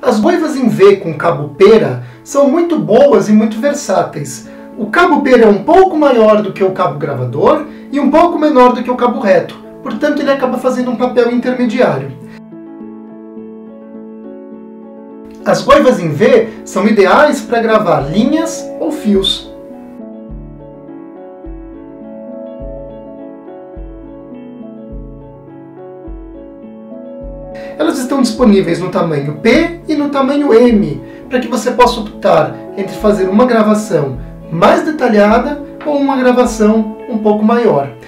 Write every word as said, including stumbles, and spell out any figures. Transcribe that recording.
As goivas em V com cabo pera são muito boas e muito versáteis. O cabo pera é um pouco maior do que o cabo gravador e um pouco menor do que o cabo reto, portanto ele acaba fazendo um papel intermediário. As goivas em V são ideais para gravar linhas ou fios. Elas estão disponíveis no tamanho P e no tamanho M, para que você possa optar entre fazer uma gravação mais detalhada ou uma gravação um pouco maior.